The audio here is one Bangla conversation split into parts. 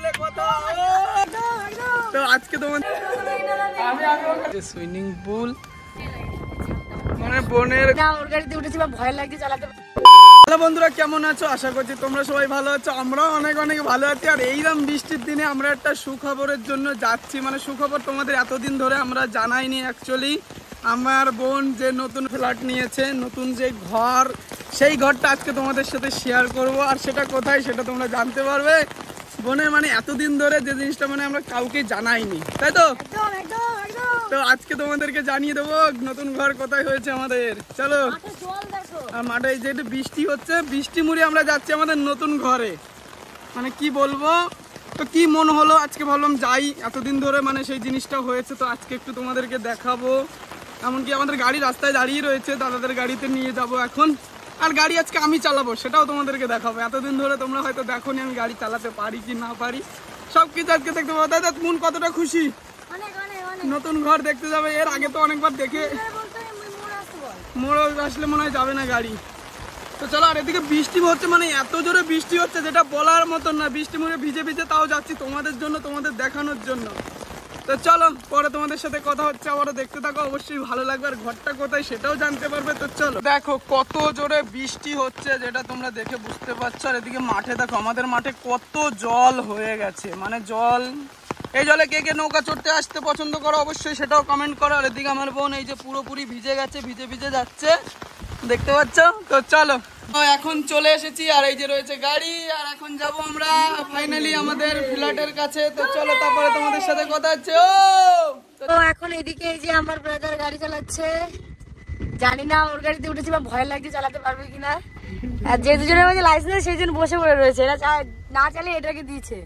বলে কথা। তো আজকে তোমাদের সুইমিং পুল মানে বোনের ওর গাড়িতে উঠেছি বা ভয় লাগছে চালাতে। হ্যালো বন্ধুরা, কেমন আছো? আশা করছি তোমরা সবাই ভালো আছো, আমরাও অনেক অনেক ভালো আছি। আর এইরকম বৃষ্টির দিনে আমরা একটা সুখবরের জন্য যাচ্ছি, মানে সুখবর তোমাদের এতদিন ধরে আমরা জানাইনি। অ্যাকচুয়ালি আমার বোন যে নতুন ফ্ল্যাট নিয়েছে, নতুন যে ঘর, সেই ঘরটা আজকে তোমাদের সাথে শেয়ার করব। আর সেটা কোথায় সেটা তোমরা জানতে পারবে। বোনের মানে এতদিন ধরে যে জিনিসটা মানে আমরা কাউকে জানাইনি, তাই তো? তো আজকে তোমাদেরকে জানিয়ে দেবো নতুন ঘর কোথায় হয়েছে আমাদের। চলো। আর মাঠে যেহেতু বৃষ্টি হচ্ছে, বৃষ্টি মুড়ে আমরা যাচ্ছি আমাদের নতুন ঘরে। মানে কি বলবো, তো কি মন হলো আজকে ভাবলাম যাই, এতদিন ধরে মানে সেই জিনিসটা হয়েছে, তো আজকে একটু তোমাদেরকে দেখাবো। এমনকি আমাদের গাড়ি রাস্তায় দাঁড়িয়ে রয়েছে, দাদাদের গাড়িতে নিয়ে যাব এখন। আর গাড়ি আজকে আমি চালাবো, সেটাও তোমাদেরকে দেখাবো। এতদিন ধরে তোমরা হয়তো দেখোনি আমি গাড়ি চালাতে পারি কি না পারি, সবকিছু আজকে দেখতে পাবো। দাদা মন কতটা খুশি, নতুন ঘর দেখতে যাবে। এর আগে তো অনেকবার দেখে মোড় আসলে মনে হয় যাবে না গাড়ি। তো চলো। আর এদিকে বৃষ্টি হচ্ছে, মানে এত জোরে বৃষ্টি হচ্ছে যেটা বলার মতন না। বৃষ্টি মুড়ে ভিজে ভিজে তাও যাচ্ছি তোমাদের জন্য, তোমাদের দেখানোর জন্য। তো চলো, পরে তোমাদের সাথে কথা হচ্ছে, আবারও দেখতে থাকো, অবশ্যই ভালো লাগবে। আর ঘরটা কোথায় সেটাও জানতে পারবে। তো চলো। দেখো কত জোরে বৃষ্টি হচ্ছে, যেটা তোমরা দেখে বুঝতে পারছো। আর এদিকে মাঠে দেখো, আমাদের মাঠে কত জল হয়ে গেছে, মানে জল। এই জলে কে কে নৌকা চড়তে আসতে পছন্দ করো অবশ্যই সেটাও কমেন্ট করো। আর এদিকে আমার বোন এই যে পুরোপুরি ভিজে গেছে, ভিজে ভিজে যাচ্ছে, দেখতে পাচ্ছ। তো চলো, এখন চলে এসেছি। আর এই যে রয়েছে গাড়ি, আর এখন যাব আমরা ফাইনালি আমাদের ফ্ল্যাটের কাছে। তো চলো, তারপরে তোমাদের সাথে কথা হচ্ছে। তো এখন এদিকে এই যে আমার ব্রাদার গাড়ি চালাচ্ছে, জানি না ওর গাড়িতে উঠেছি বা ভয় লাগছে চালাতে পারবে কিনা। আর যে দুজনের মধ্যে লাইসেন্স সেই জন্য বসে পড়ে রয়েছে, এরা না চালিয়ে এটাকে দিয়েছে।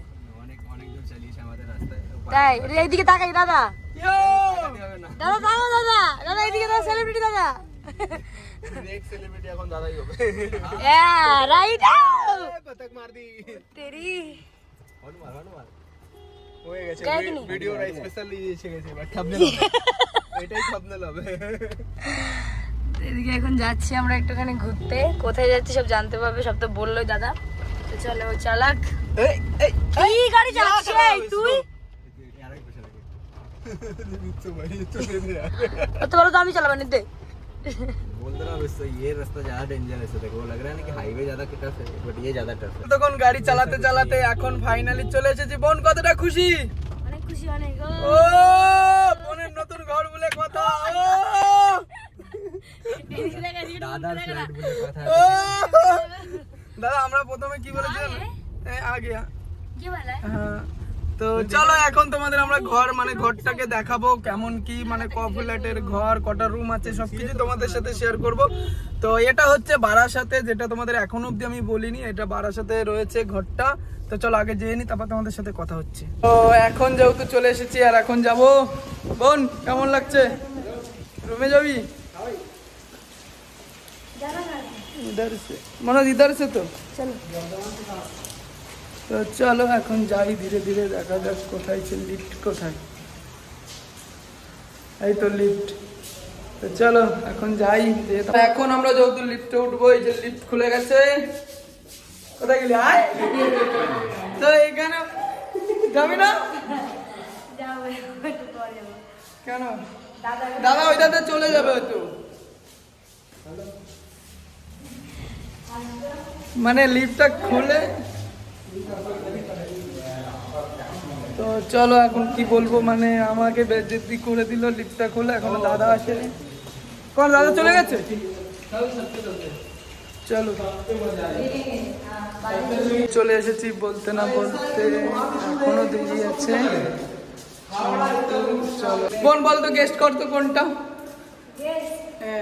তাই এইদিকে তাকাই দাদা, দাদা দাদা দাদা দাদা এইদিকে দাদা, সেলিব্রিটি দাদা। এখন দাদাই হবে। রাইট পতক মার দি তেরি হয়ে গেছে। ভিডিওটা স্পেশালি এসে গেছে, বাট থাম্বনেল হবে, এটাই থাম্বনেল হবে। এদিকে এখন যাচ্ছি আমরা একটুখানি ঘুরতে, কোথায় যাচ্ছি সব জানতে পারবে, সব তো বললোই দাদা। তো চলো চালাক। এই গাড়ি চালাচ্ছিস তুই? तो बोलो तो আমি চালাবো নিতে। बोल रहा हूं इससे ये रास्ता ज्यादा डेंजरस है, देखो लग रहा है ना कि हाईवे ज्यादा टफ है, बट ये ज्यादा टफ है। তখন গাড়ি চালাতে চালাতে এখন ফাইনালি চলে এসেছি। বোন কতটা খুশি? অনেক খুশি, অনেক। ও বোনের নতুন ঘর বলে কথা। ও দাদা ফ্ল্যাট বলে কথা। ও দাদা আমরা প্রথমে কি বলেছিলাম? আগে কি বলে? হ্যাঁ। তো চলো এখন তোমাদের আমরা ঘর মানে ঘরটাকে দেখাবো কেমন কি, মানে কফ্ল্যাটের ঘর, কটা রুম আছে সবকিছু তোমাদের সাথে শেয়ার করব। তো এটা হচ্ছে বারাসাতে, যেটা তোমাদের এখন অবধি আমি বলিনি, এটা বারাসাতে রয়েছে ঘরটা। তো চলো আগে যেয়ে নি, তারপর তোমাদের সাথে কথা হচ্ছে। তো এখন যেহেতু চলে এসেছি আর এখন যাব। বোন কেমন লাগছে? রুমে যাবি? ইধার সে মনোজ, ইধার সে। তো চলো। তো চলো এখন যাই ধীরে ধীরে, দেখা যাক কোথায় ছিল লিফট, কোথায়? এই তো লিফট। তো চলো এখন যাই। এখন আমরা যেহেতু লিফটে উঠবো, এই যে লিফট খুলে গেছে। কোথায় গেলি? আয়। তো এখানে যাবি না কেন? দাদা ওই দাদা চলে যাবে হয়তো, মানে লিফটটা খুলে। তো চলো এখন কি বলবো, মানে আমাকে বেজ্জতি করে দিল লিফটটা খুলে, এখনো দাদা আসেনি। কোন দাদা চলে গেছে? চলো চলে এসেছি বলতে না বলতে, এখনো দেরি আছে। চলো বোন বলতো গেস্ট করতো কোনটা? হ্যাঁ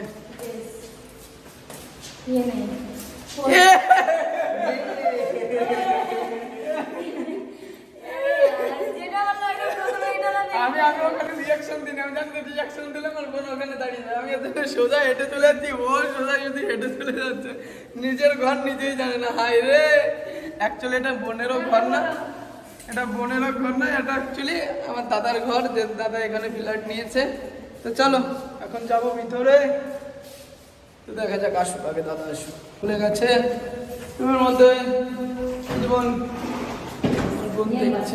আমি ওখানে রিয়াকশন দিই না, আমি জানি রিয়াকশন দিলে আমার বোন ওখানে দাঁড়িয়ে যায়। আমি এত সোজা হেঁটে চলে যাচ্ছি, ও সোজা যদি হেঁটে চলে যাচ্ছে, নিজের ঘর নিজেই জানে না। হাই রে, অ্যাকচুয়ালি এটা বোনেরও ঘর না, এটা বোনেরও ঘর না, এটা অ্যাকচুয়ালি আমার দাদার ঘর, যে দাদা এখানে ফ্ল্যাট নিয়েছে। তো চলো এখন যাবো ভিতরে। তো দেখা যাক, আসুক আগে দাদা আসুক। খুলে গেছে তোমার মধ্যে বোন দেখছি।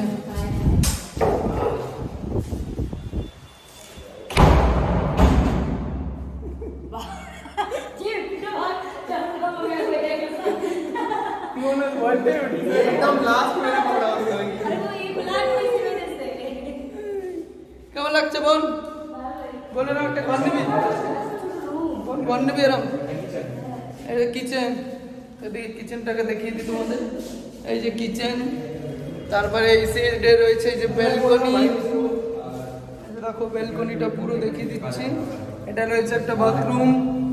কেমন লাগছে বোন? বোনের একটা ঘর নিবি? ঘর নিবি এরম? এই যে কিচেন, এদিকে কিচেনটাকে দেখিয়ে দিই তোমাদের। এই যে কিচেন, তারপরে এই সাইডে রয়েছে এই যে ব্যালকনি। দেখো ব্যালকনিটা পুরো দেখিয়ে দিচ্ছি। এটা রয়েছে একটা বাথরুম,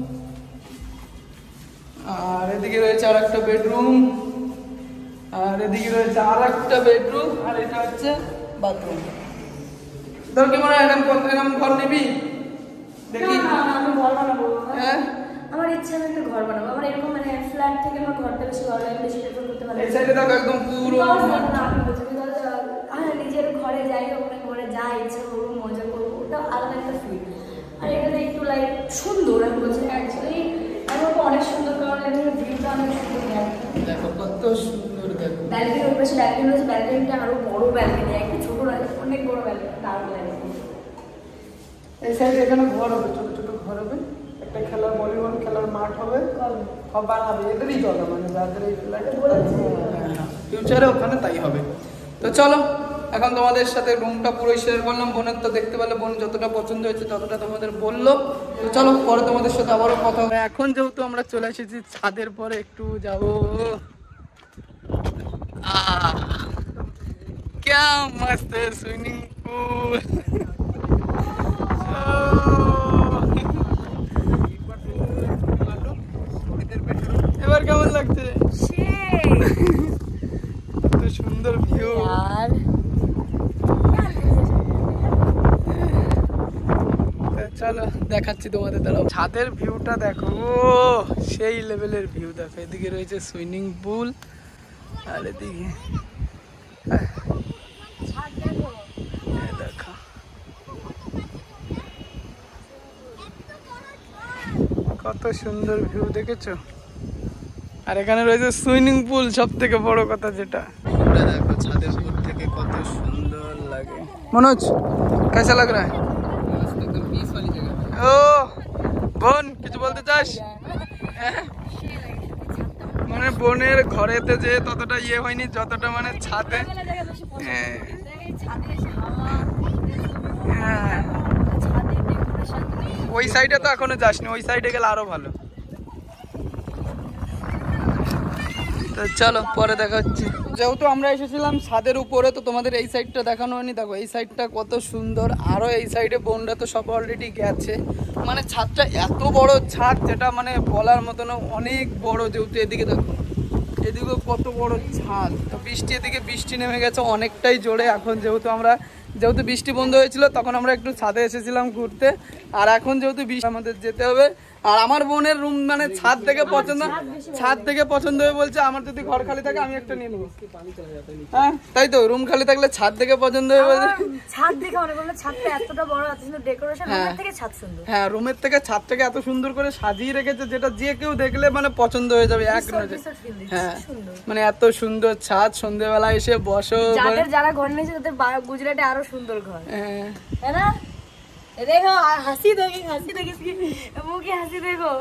আর এদিকে রয়েছে আর একটা বেডরুম, আর এদিকে রয়েছে আর একটা বেডরুম, আর এটা হচ্ছে বাথরুম। তোর কি মনে হয় এরকম ঘর নিবি? দেখি আমি ঘর বানাবো। হ্যাঁ, আমার ইচ্ছা আমি একটা ঘর বানাবো। আমার এরকম মানে ফ্ল্যাট থেকে আমার ঘরটা বেশি ভালো লাগে, বেশি প্রেফার করতে ভালো এই লাগে। সাইডে দেখো একদম পুরো আমি নিজের ঘরে যাই, ওখানে ঘরে যা ইচ্ছা করবো, মজা করবো, ওটা আলাদা একটা ফিল। আর এখানে একটু লাইক সুন্দর, আমি বলছি অ্যাকচুয়ালি আমার অনেক সুন্দর, কারণ এখানে ভিউটা অনেক সুন্দর। দেখো কত সুন্দর, দেখো ব্যালকনি ওর পাশে ব্যালকনি রয়েছে, ব্যালকনিটা আরো বড় ব্যালকনি, একটু ছোট নয়, অনেক বড় ব্যালকনি, দারুণ লাগে। এই সাইডে এখানে ঘর হবে, ছোট ছোট ঘর হবে, একটা খেলার ভলিবল খেলার মাঠ হবে, সব বানাবে এদেরই জায়গা, মানে যাদের এই ফ্ল্যাটে ফিউচারে ওখানে তাই হবে। তো চলো এখন তোমাদের সাথে রুমটা পুরো শেয়ার করলাম। বোনের তো দেখতে পেলে, বোন যতটা পছন্দ হয়েছে ততটা তোমাদের বললো। তো চলো পরে তোমাদের সাথে আবারও কথা হবে। এখন যেহেতু আমরা চলে এসেছি ছাদের পরে, একটু যাবো। क्या मस्त है स्विमिंग पूल। এবার কেমন লাগছে? কত সুন্দর ভিউ। চলো দেখাচ্ছি তোমাদের, দাঁড়াও। ছাদের ভিউটা দেখো, সেই লেভেলের ভিউ। দেখো এদিকে রয়েছে সুইমিং পুল, আর এদিকে দেখো কত সুন্দর ভিউ, দেখেছো? আর এখানে রয়েছে সুইমিং পুল, সব থেকে বড় কথা যেটা। দেখো ছাদের উপর থেকে কত সুন্দর লাগে। মনোজ कैसा लग रहा है? ও বোন কিছু বলতে চাস? মানে বোনের ঘরেতে যে ততটা ইয়ে হয়নি যতটা মানে ছাদে। হ্যাঁ, ওই সাইডে তো এখনো যাসনি, ওই সাইডে গেলে আরো ভালো। তো চলো পরে দেখা হচ্ছে। যেহেতু আমরা এসেছিলাম ছাদের উপরে, তো তোমাদের এই সাইডটা দেখানো হয়নি। দেখো এই সাইডটা কত সুন্দর, আরো এই সাইডে বোনরা তো সব অলরেডি গেছে। মানে ছাদটা এত বড় ছাদ, যেটা মানে বলার মতো না, অনেক বড়। যেহেতু এদিকে দেখো, এদিকে কত বড় ছাদ। তো বৃষ্টি, এদিকে বৃষ্টি নেমে গেছে অনেকটাই জোরে। এখন যেহেতু বৃষ্টি বন্ধ হয়েছিল, তখন আমরা একটু ছাদে এসেছিলাম ঘুরতে। আর এখন যেহেতু বৃষ্টি, আমাদের যেতে হবে। আর আমার বোনের রুম মানে ছাদ থেকে পছন্দ হয়ে বলছে আমার যদি ঘর খালি থাকে আমি একটা নিয়ে নেবো। হ্যাঁ তাই তো, রুম খালি থাকলে ছাদ থেকে পছন্দ হয়ে বলছে। ছাদ দেখে মনে করলো ছাদটা এতটা বড়, এত সুন্দর ডেকোরেশন, রুমের থেকে ছাদ সুন্দর। হ্যাঁ, রুমের থেকে ছাদটাকে এত সুন্দর করে সাজিয়ে রেখেছে, যেটা যে কেউ দেখলে মানে পছন্দ হয়ে যাবে এক নজরে। হ্যাঁ, মানে এত সুন্দর ছাদ, সন্ধ্যেবেলা এসে বসো। যারা ঘর নিয়েছে তাদের গুজরাটে আরো সুন্দর ঘর, হ্যাঁ তাই না? देखो हंसी देखी मुखी हंसी देखो,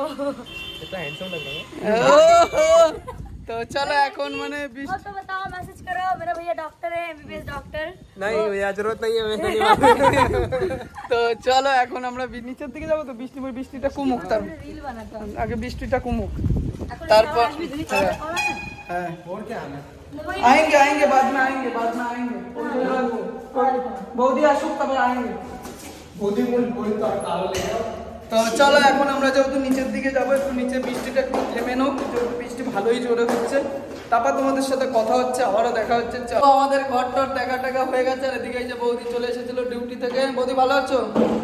तो चलो এখন মানে तो बताओ, मैसेज करो, मेरा भैया डॉक्टर है, एमबीबीएस डॉक्टर। नहीं भैया जरूरत नहीं है। তো চলো এখন আমরা নিচের দিকে যাবো। তো বৃষ্টিটা কমুক, তার रील बनाता हूं, আগে বৃষ্টিটা কমুক, এখন তারপর हाँ और क्या आना आएंगे बाद में आएंगे বৌদি আসুক তবে आएंगे। তো চলো এখন আমরা যেহেতু নিচের দিকে যাবো, একটু নিচে বৃষ্টিটা একটু থেমে নাও, যেহেতু বৃষ্টি ভালোই জোরে হচ্ছে। তারপর তোমাদের সাথে কথা হচ্ছে, আবারও দেখা হচ্ছে। চলো, আমাদের ঘর টর দেখা হয়ে গেছে। আর এদিকে এই যে বৌদি চলে এসেছিল ডিউটি থেকে। বৌদি ভালো আছো?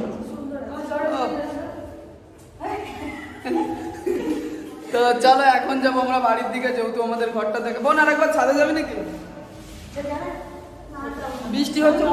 তো চলো এখন যাবো আমরা বাড়ির দিকে, যেহেতু আমাদের ঘরটা দেখে। বোন আর একবার ছাদে যাবে নাকি? বৃষ্টি হচ্ছে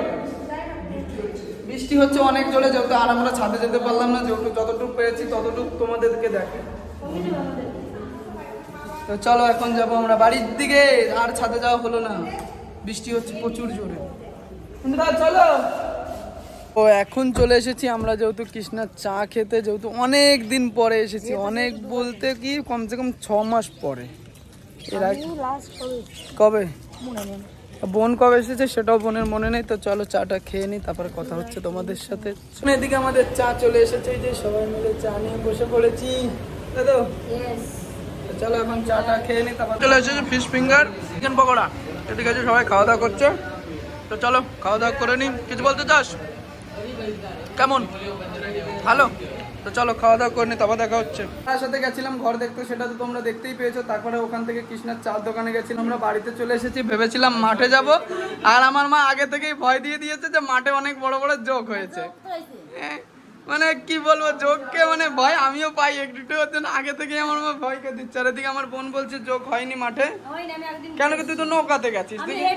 অনেক জোরে, যেহেতু আর আমরা ছাদে যেতে পারলাম না। যেহেতু যতটুকু পেরেছি ততটুকু তোমাদেরকে দেখে। তো চলো এখন যাবো আমরা বাড়ির দিকে, আর ছাদে যাওয়া হলো না। বৃষ্টি হচ্ছে প্রচুর জোরে। চলো। ও এখন চলে এসেছি আমরা যেহেতু কৃষ্ণার চা খেতে, যেহেতু অনেক দিন পরে এসেছি, অনেক বলতে কি কমসে কম 6 মাস পরে। এর আগে কবে বোন কবে এসেছে সেটাও বোনের মনে নেই। তো চলো চাটা খেয়ে নিই, তারপরে কথা হচ্ছে তোমাদের সাথে। এদিকে আমাদের চা চলে এসেছে, এই যে সবাই মিলে চা নিয়ে বসে পড়েছি, তাই তো? চলো এখন চাটা খেয়ে নিই, তারপর চলে এসেছে ফিশ ফিঙ্গার, চিকেন পকোড়া। ঠিক আছে, সবাই খাওয়া দাওয়া করছে, তো চলো খাওয়া দাওয়া করে নিই। কিছু বলতে চাস? কেমন? ভালো? তো চলো খাওয়া দাওয়া করে নি, তারপর দেখা হচ্ছে। তার সাথে গেছিলাম ঘর দেখতে, সেটা তো তোমরা দেখতেই পেয়েছো। তারপরে ওখান থেকে কৃষ্ণার চার দোকানে গেছিলাম, আমরা বাড়িতে চলে এসেছি। ভেবেছিলাম মাঠে যাব, আর আমার মা আগে থেকেই ভয় দিয়ে দিয়েছে যে মাঠে অনেক বড় বড় যোগ হয়েছে। মানে কি বলবো, যোগকে মানে ভয় আমিও পাই একটু, ওর জন্য আগে থেকেই আমার মা ভয়কে দিচ্ছে। আর এদিকে আমার বোন বলছে যোগ হয়নি মাঠে। কেন কি তুই তো নৌকাতে গেছিস?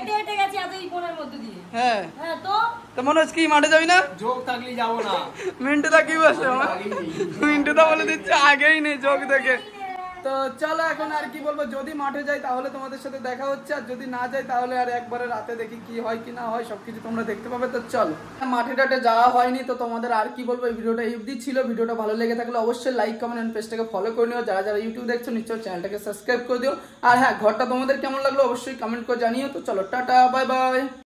হ্যাঁ, তো মনে হচ্ছে কি মাঠে যাবি না? जोक तकली जाओ ना। মিন্টুদা কি বলছে? মিন্টুদা বলে দিচ্ছে আগেই নেই যোগ দেখে। তো চলো এখন আর কি বলবো, যদি মাঠে যাই তাহলে তোমাদের সাথে দেখা হচ্ছে, আর যদি না যাই তাহলে আর একবারে রাতে দেখি কি হয় কি না হয়, সবকিছু তোমরা দেখতে পাবে। তো চলো, মাঠে টাটে যাওয়া হয়নি, তো তোমাদের আর কি বলবো, এই ভিডিওটা এই অবধি ছিল। ভিডিওটা ভালো লেগে থাকলে অবশ্যই লাইক কমেন্ট এন্ড পেজটাকে ফলো করে নিও। যারা যারা ইউটিউব দেখছো নিশ্চয়ই চ্যানেলটাকে সাবস্ক্রাইব করে দিও। আর হ্যাঁ, ঘরটা তোমাদের কেমন লাগলো অবশ্যই কমেন্ট করে জানিও। তো চলো টাটা, বাই বাই।